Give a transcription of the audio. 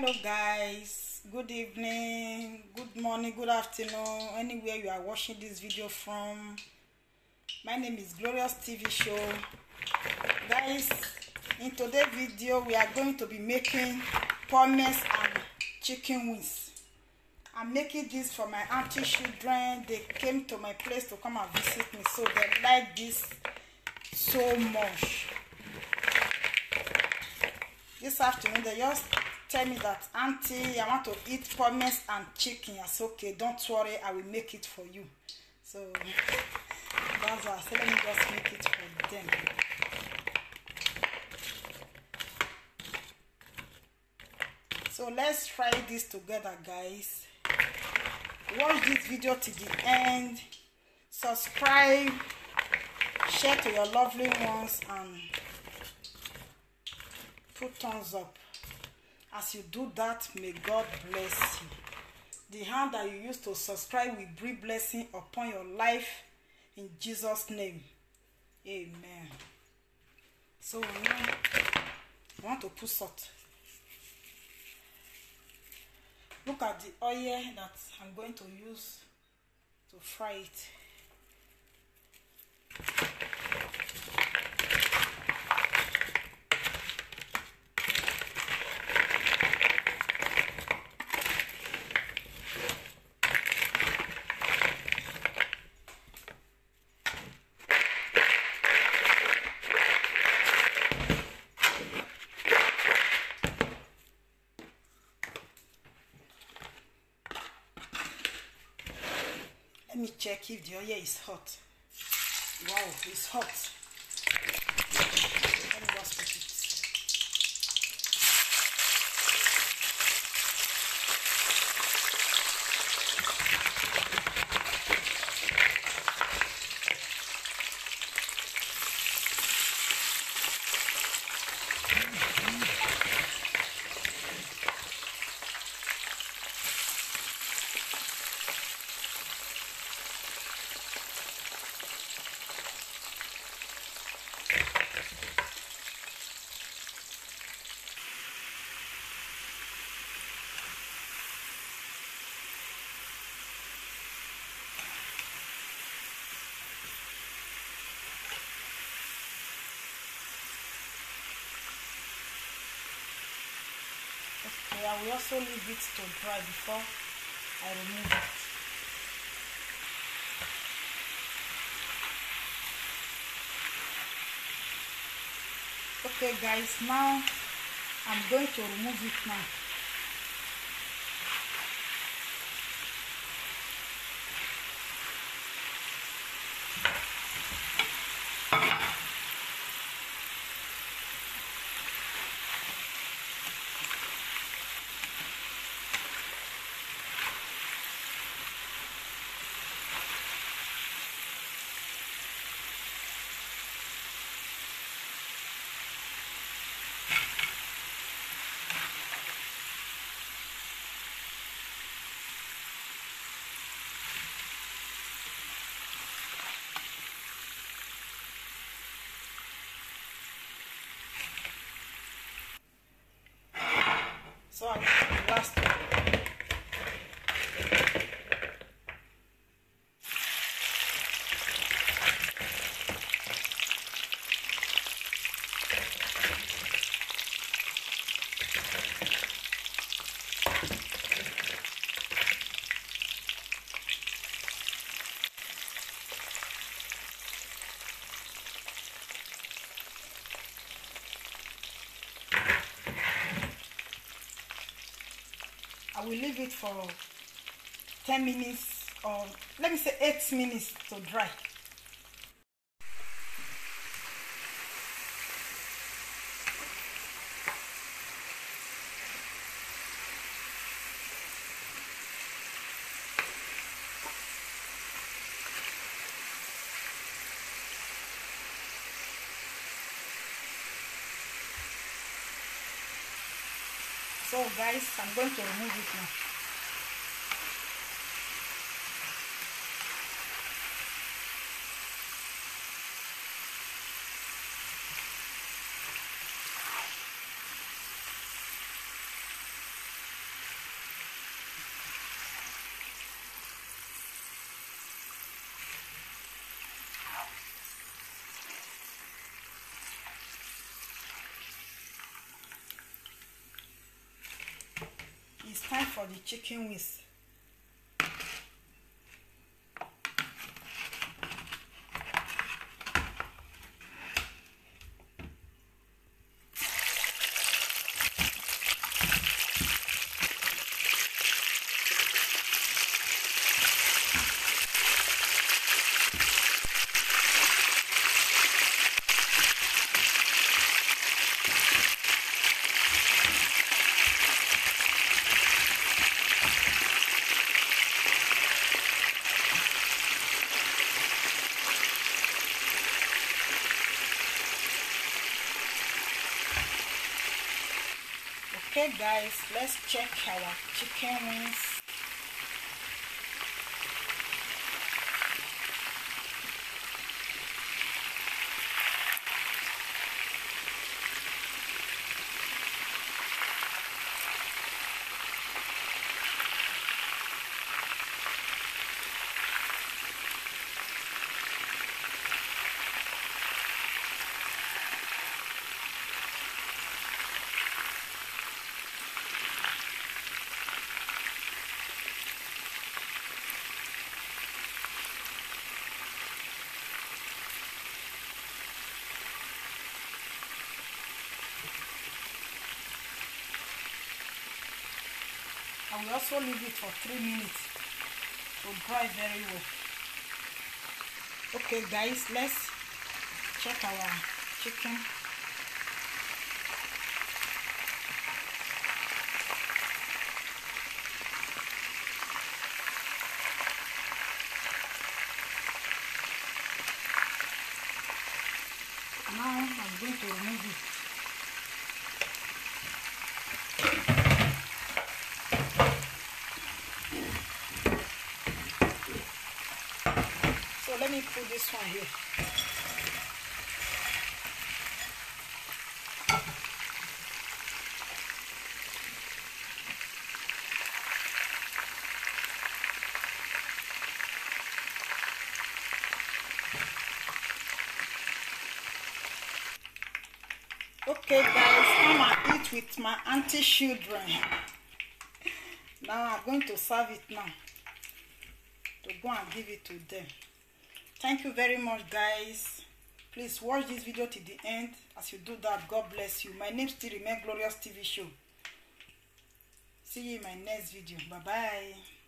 Hello guys, good evening, good morning, good afternoon, anywhere you are watching this video from. My name is Glorious TV Show. Guys, in today's video we are going to be making pommes and chicken wings. I'm making this for my auntie children. They came to my place to come and visit me, so they like this so much. This afternoon they just tell me that, auntie, I want to eat pommes and chicken. I said, okay, don't worry, I will make it for you. So that's why I said, let me just make it for them. So let's try this together, guys. Watch this video to the end. Subscribe, share to your lovely ones, and put thumbs up. As you do that, may God bless you. The hand that you use to subscribe will bring blessing upon your life in Jesus' name. Amen. So I want to put salt. Look at the oil that I'm going to use to fry it. Let me check if the oil is hot. Wow, it's hot. Let me just put it. Okay, I will also leave it to dry before I remove it. Okay guys, now I'm going to remove it now. So I'm the last one. I will leave it for 10 minutes, or let me say 8 minutes to dry. So guys, I'm going to remove it now. time for the chicken wings. Okay guys, let's check our chicken wings. And we also leave it for 3 minutes to dry very well. Okay guys, let's check our chicken. Now I'm going to remove it. So let me put this one here. Okay guys, I'm gonna eat with my auntie children. Now I'm going to serve it now, to go and give it to them. Thank you very much guys. Please watch this video to the end. As you do that, God bless you. My name still remains Glorious TV Show. See you in my next video. Bye bye.